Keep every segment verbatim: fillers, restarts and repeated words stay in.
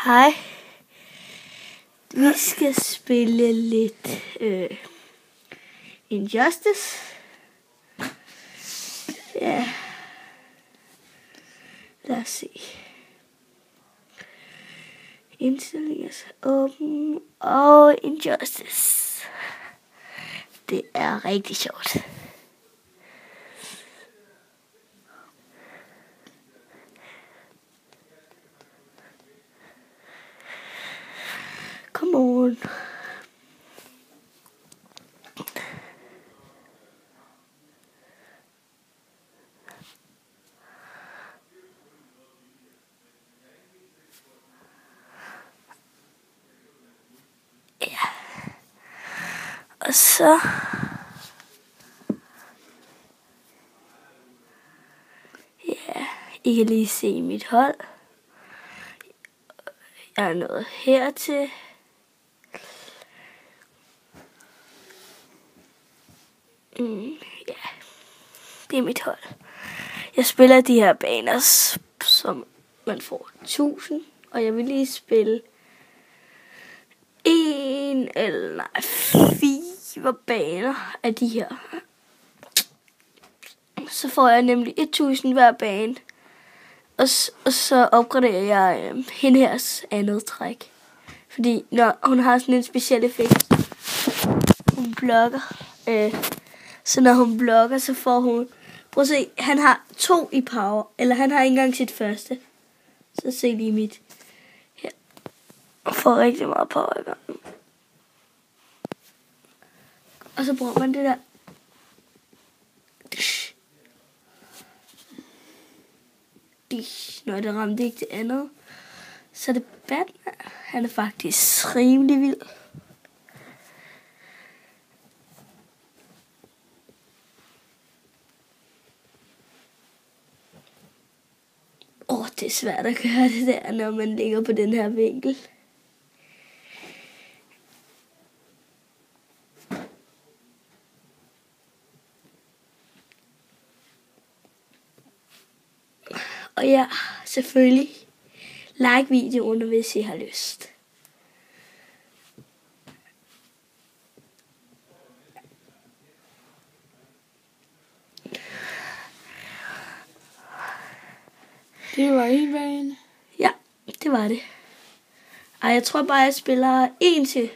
Hej. Vi skal spille lidt øh, Injustice. Ja. Lad os se. Indstillinger åben og Injustice. Det er rigtig sjovt. Come on. Ja. Og så ja, I kan lige se mit hold. Jeg er nået hertil. Mm, ja, det er mit hold. Jeg spiller de her baner, som man får tusind, og jeg vil lige spille en eller nej, fire baner af de her. Så får jeg nemlig et tusind hver bane, og, og så opgraderer jeg øh, hende hers andet træk. Fordi når hun har sådan en speciel effekt, hun blokker. Øh, så når hun blokker, så får hun... Prøv at se, han har to i power. Eller han har ikke engang sit første. Så se lige mit. Her. Og får rigtig meget power i gangen. Og så bruger man det der. Når det ramte ikke det andet. Så er det Batman. Han er faktisk rimelig vild. Åh, oh, det er svært at gøre det der, når man ligger på den her vinkel. Og ja, selvfølgelig, like videoen, hvis I har lyst. Det var en bane. Ja, det var det. Ej, jeg tror bare, jeg spiller en til.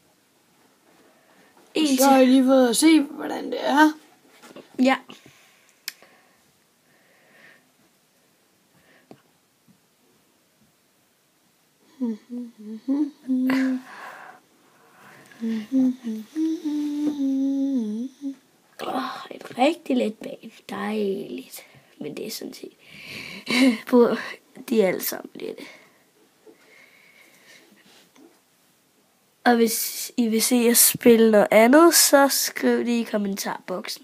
En Så har jeg lige fået at se, hvordan det er. Ja. Åh, et rigtig let bane. Dejligt. Men det er sådan set... på de er alle sammen lidt. Og hvis I vil se at spille noget andet, så skriv det i kommentarboksen.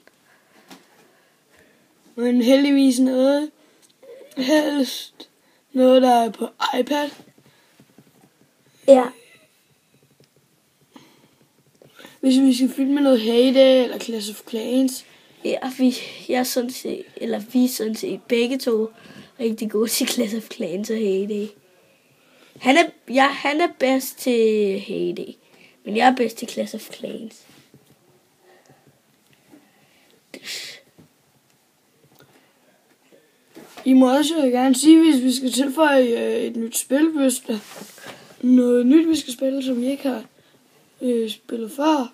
Men heldigvis noget, helst noget, der er på iPad. Ja. Hvis vi skal filme noget Heyday eller Clash of Clans. Ja, vi, jeg er sådan set, eller vi er sådan set begge to rigtig gode til Clash of Clans og Heyday. Han er, ja, han er bedst til Heyday, men jeg er bedst til Clash of Clans. I må også gerne sige, hvis vi skal tilføje et nyt spil, hvis der noget nyt, vi skal spille, som vi ikke har øh, spillet før.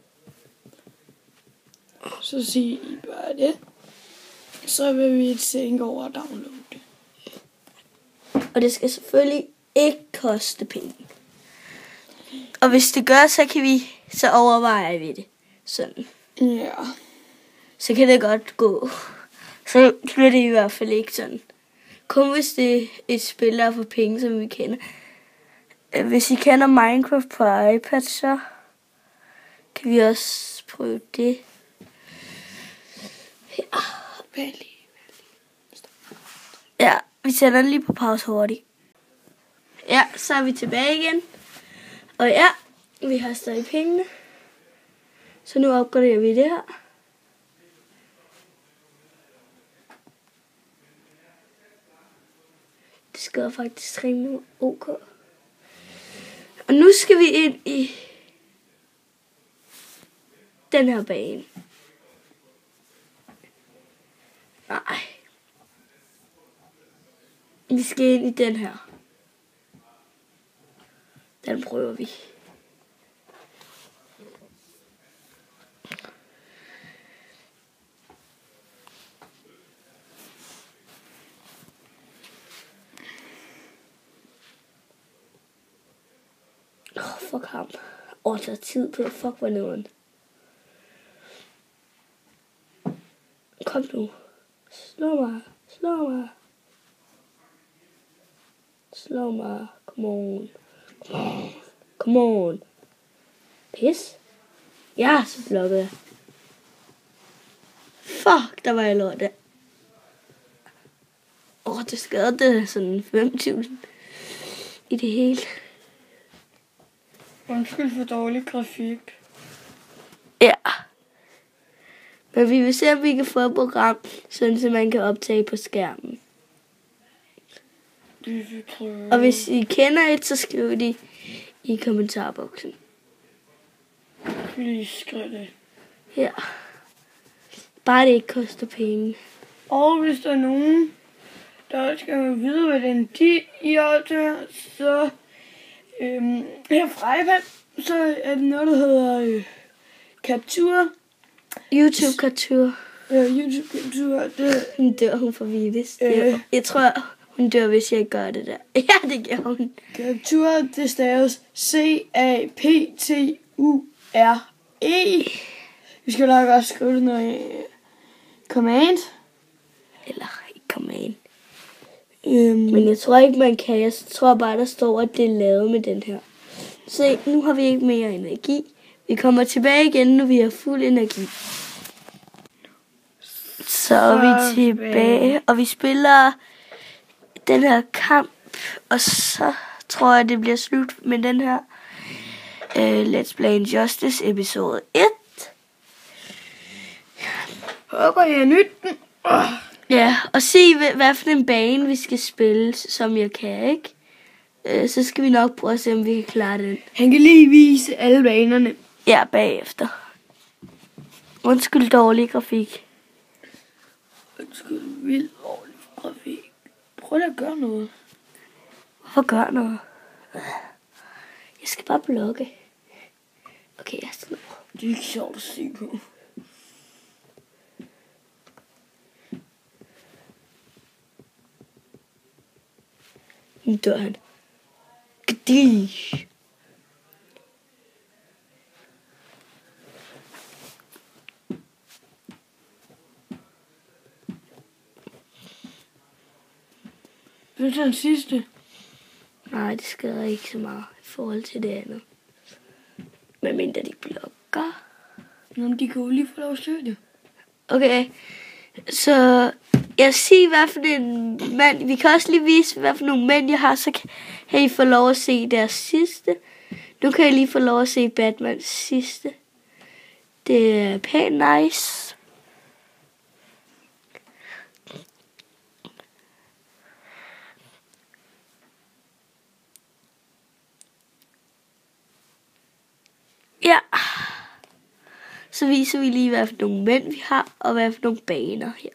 Så sig I bare det. Så vil vi tænke over at downloade det. Og det skal selvfølgelig ikke koste penge. Og hvis det gør, så kan vi, så overvejer vi det. Sådan. Ja. Så kan det godt gå. Så bliver det i hvert fald ikke sådan. Kun hvis det er et spil, der er for penge, som vi kender. Hvis I kender Minecraft på iPad, så kan vi også prøve det. Ja. Ja, vi sætter den lige på pause hurtigt. Ja, så er vi tilbage igen. Og ja, vi har stadig pengene. Så nu opgraderer vi det her. Det skal faktisk rimelig ok. Og nu skal vi ind i den her bane. Nej. Vi skal ind i den her. Den prøver vi. Åh, oh, fuck ham. Åh, oh, der er tid på. Fuck, hvor nederen. Kom nu. Slå mig. Slå mig. Slå mig. Come on. Come on. Come on. Pis. Ja, så blokkede jeg. Fuck, der var jeg lort der. Åh, oh, det skadede sådan fem tusind i det hele. Undskyld for dårlig grafik. Ja. Men vi vil se, om vi kan få et program, sådan så man kan optage på skærmen. Vi vil prøve. Og hvis I kender et, så skriv det i kommentarboksen. Lige skriv det. Ja. Bare det ikke koster penge. Og hvis der er nogen, der skal vide, hvordan de I optager, så øhm, her fra iPad, så er det noget, der hedder øh, Capture. YouTube Capture. Øh, YouTube Capture, det Hun dør, hun får virus. Øh. Jeg tror, hun dør, hvis jeg ikke gør det der. Ja, det gør hun. Capture, det staves C A P T U R E. Vi skal nok også skrive det noget i command. Eller ikke command. Øhm, Men jeg tror ikke, man kan. Jeg tror bare, der står, at det er lavet med den her. Se, nu har vi ikke mere energi. Vi kommer tilbage igen, når vi har fuld energi. Så er vi tilbage, og vi spiller den her kamp, og så tror jeg, det bliver slut med den her uh, Let's Play Injustice episode et. håber jeg nyt den. Oh. Ja, og se, hvad, hvad for en bane vi skal spille, som jeg kan, ikke? Uh, så skal vi nok prøve at se, om vi kan klare den. Han kan lige vise alle banerne. Ja, bagefter. Undskyld dårlig grafik. Undskyld vild dårlig grafik. Prøv at gøre noget. Hvorfor gør noget? Jeg skal bare blokke. Okay, jeg slår. Det er ikke sjovt at se på. Nu dør han. Gdish. Hvad er den sidste? Nej, det skader ikke så meget i forhold til det andet. Men mindre de blokker. Nå, de kan jo lige få lov at søge det. Okay, så jeg siger, hvad for en mand. Vi kan også lige vise, hvad for nogle mænd jeg har, så kan I få lov at se deres sidste. Nu kan I lige få lov at se Batmans sidste. Det er pænt nice. Ja. Så viser vi lige, hvad for nogle mænd vi har, og hvad for nogle baner her.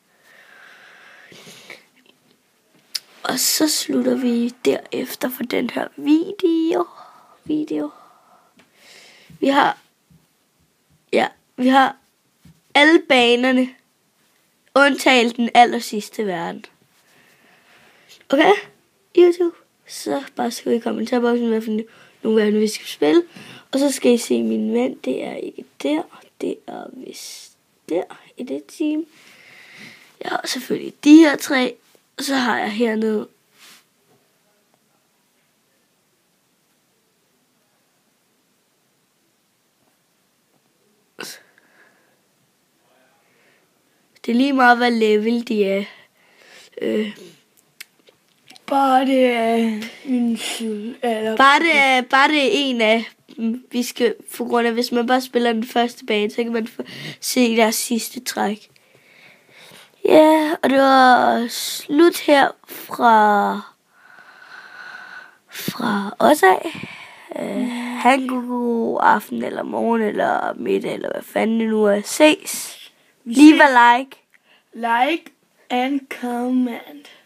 Og så slutter vi derefter for den her video. Video. Vi har, ja, vi har alle banerne, undtagen den aller sidste verden. Okay, YouTube. Så bare skriv i kommentarboksen, hvad for nogle verden vi skal spille. Og så skal I se min ven, det er ikke der, det er vist der i det team. Jeg har selvfølgelig de her tre, og så har jeg hernede. Det er lige meget, hvad level de er. Øh. Bare det er en syv. Eller Bare det er, bare det er en af dem. Vi skal, for grund af, hvis man bare spiller den første bane, så kan man få, se deres sidste træk. Ja, yeah, og det var slut her fra, fra os af. Øh, ha' en god aften, eller morgen, eller middag, eller hvad fanden det nu er. Ses. Leave a like. Like and comment.